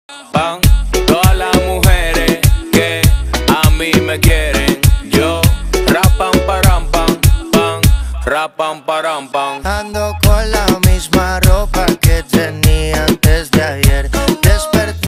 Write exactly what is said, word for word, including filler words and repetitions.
pan. Todas las mujeres que a mí me quieren, yo rapan param pam pam, rapan param pam. Ando con la misma